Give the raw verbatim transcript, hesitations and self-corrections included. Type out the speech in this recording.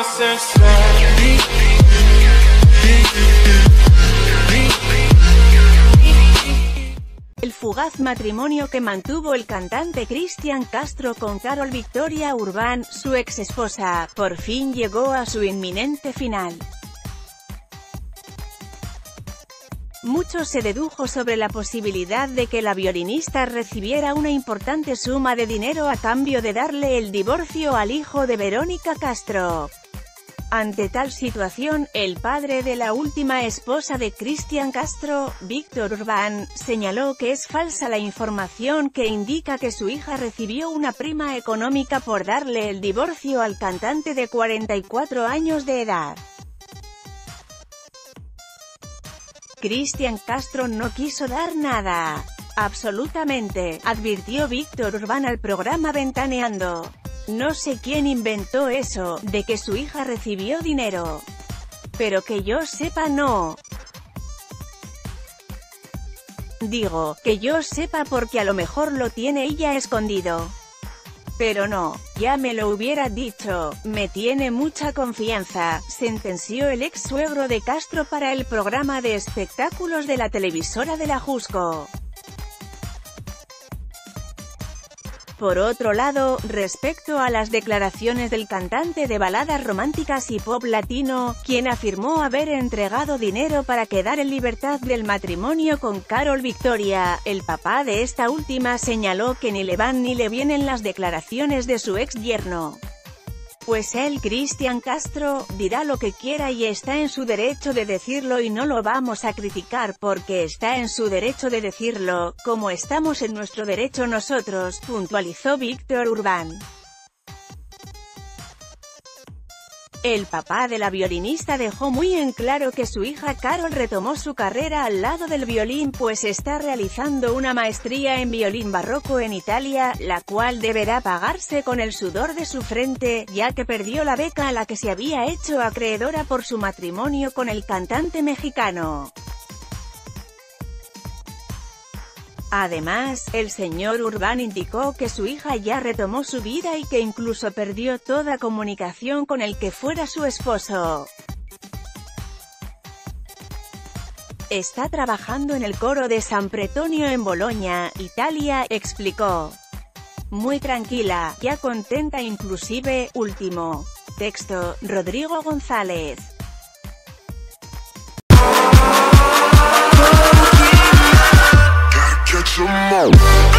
El fugaz matrimonio que mantuvo el cantante Cristian Castro con Carol Victoria Urbán, su ex esposa, por fin llegó a su inminente final. Mucho se dedujo sobre la posibilidad de que la violinista recibiera una importante suma de dinero a cambio de darle el divorcio al hijo de Verónica Castro. Ante tal situación, el padre de la última esposa de Cristian Castro, Víctor Urbán, señaló que es falsa la información que indica que su hija recibió una prima económica por darle el divorcio al cantante de cuarenta y cuatro años de edad. Cristian Castro no quiso dar nada. Absolutamente, advirtió Víctor Urbán al programa Ventaneando. No sé quién inventó eso, de que su hija recibió dinero. Pero que yo sepa no. Digo, que yo sepa porque a lo mejor lo tiene ella escondido. Pero no, ya me lo hubiera dicho, me tiene mucha confianza, sentenció el ex suegro de Castro para el programa de espectáculos de la televisora de la Jusco. Por otro lado, respecto a las declaraciones del cantante de baladas románticas y pop latino, quien afirmó haber entregado dinero para quedar en libertad del matrimonio con Carol Victoria, el papá de esta última señaló que ni le van ni le vienen las declaraciones de su ex yerno. Pues él, Cristian Castro, dirá lo que quiera y está en su derecho de decirlo y no lo vamos a criticar porque está en su derecho de decirlo, como estamos en nuestro derecho nosotros, puntualizó Víctor Urbán. El papá de la violinista dejó muy en claro que su hija Carol retomó su carrera al lado del violín pues está realizando una maestría en violín barroco en Italia, la cual deberá pagarse con el sudor de su frente, ya que perdió la beca a la que se había hecho acreedora por su matrimonio con el cantante mexicano. Además, el señor Urbán indicó que su hija ya retomó su vida y que incluso perdió toda comunicación con el que fuera su esposo. Está trabajando en el coro de San Pretonio en Boloña, Italia, explicó. Muy tranquila, ya contenta inclusive, último. Texto, Rodrigo González. Some more.